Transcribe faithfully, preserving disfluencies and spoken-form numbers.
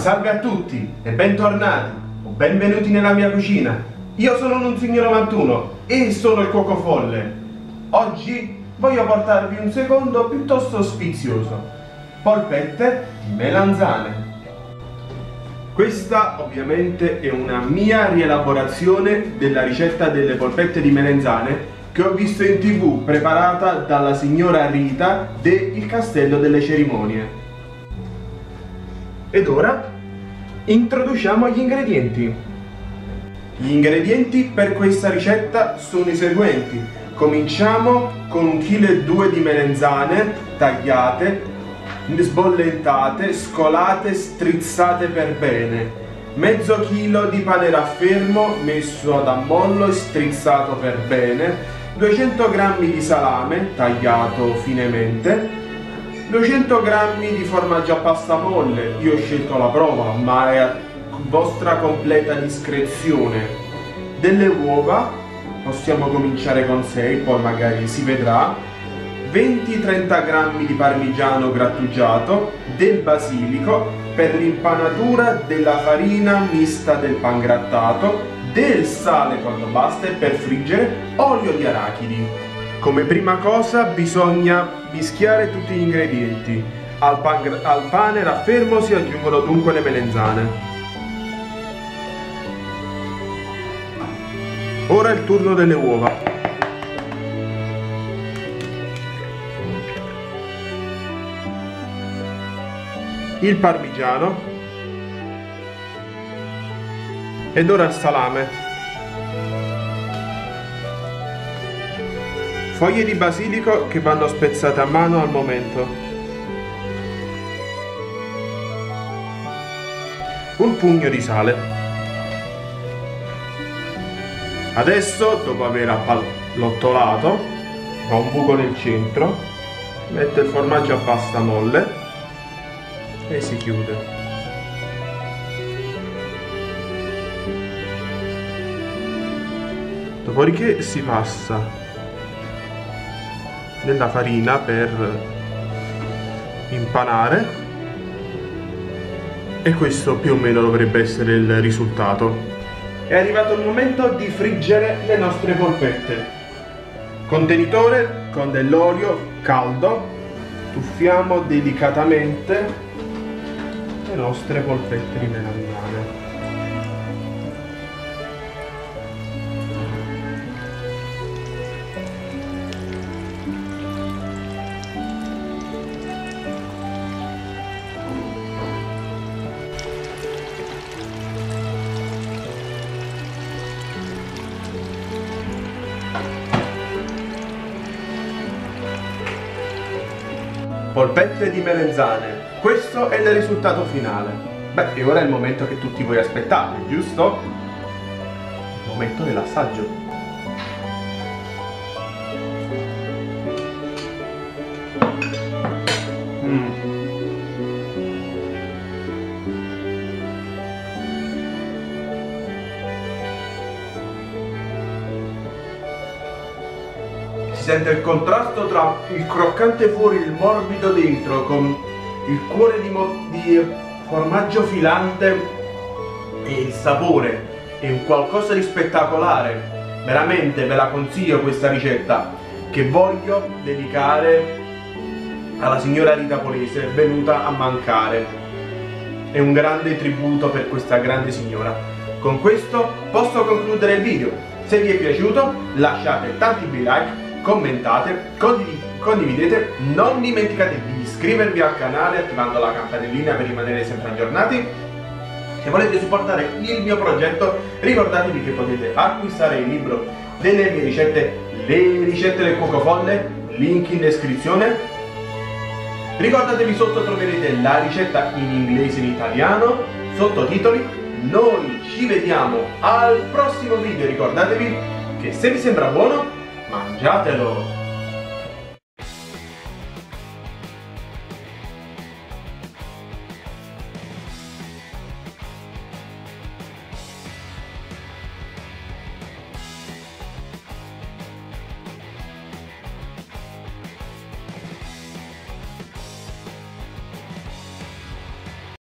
Salve a tutti e bentornati o benvenuti nella mia cucina. Io sono Nunzio novantuno e sono il cuoco folle. Oggi voglio portarvi un secondo piuttosto sfizioso: polpette di melanzane. Questa ovviamente è una mia rielaborazione della ricetta delle polpette di melanzane che ho visto in tv preparata dalla signora Rita de Il Castello delle Cerimonie. Ed ora introduciamo gli ingredienti. Gli ingredienti per questa ricetta sono i seguenti. Cominciamo con un chilo e due di melanzane tagliate, sbollentate, scolate, strizzate per bene. Mezzo chilo di pane raffermo messo ad ammollo e strizzato per bene. duecento grammi di salame tagliato finemente. duecento grammi di formaggio a pasta molle, io ho scelto la prova, ma è a vostra completa discrezione. Delle uova, possiamo cominciare con sei, poi magari si vedrà. venti trenta grammi di parmigiano grattugiato, del basilico, per l'impanatura della farina mista del pangrattato, del sale quando basta e per friggere olio di arachidi. Come prima cosa bisogna mischiare tutti gli ingredienti. Al, pan, al pane raffermo si aggiungono dunque le melanzane. Ora è il turno delle uova. Il parmigiano. Ed ora il salame. Foglie di basilico che vanno spezzate a mano al momento. Un pugno di sale. Adesso, dopo aver appallottolato, fa un buco nel centro, mette il formaggio a pasta molle e si chiude. Dopodiché si passa della farina per impanare e questo più o meno dovrebbe essere il risultato. È arrivato il momento di friggere le nostre polpette. Contenitore con dell'olio caldo, tuffiamo delicatamente le nostre polpette di melanzane. Polpette di melanzane, questo è il risultato finale. Beh, e ora è il momento che tutti voi aspettate, giusto? Il momento dell'assaggio. Mm. Si sente il contrasto tra il croccante fuori e il morbido dentro, con il cuore di, di formaggio filante e il sapore è un qualcosa di spettacolare. Veramente ve la consiglio questa ricetta, che voglio dedicare alla signora Rita Polese, venuta a mancare. È un grande tributo per questa grande signora. Con questo posso concludere il video. Se vi è piaciuto lasciate tanti bei like, commentate, condividete, non dimenticate di iscrivervi al canale attivando la campanellina per rimanere sempre aggiornati. Se volete supportare il mio progetto ricordatevi che potete acquistare il libro delle mie ricette, le ricette del cuoco folle, link in descrizione. Ricordatevi, sotto troverete la ricetta in inglese e in italiano, sottotitoli. Noi ci vediamo al prossimo video, ricordatevi che se vi sembra buono mangiatelo!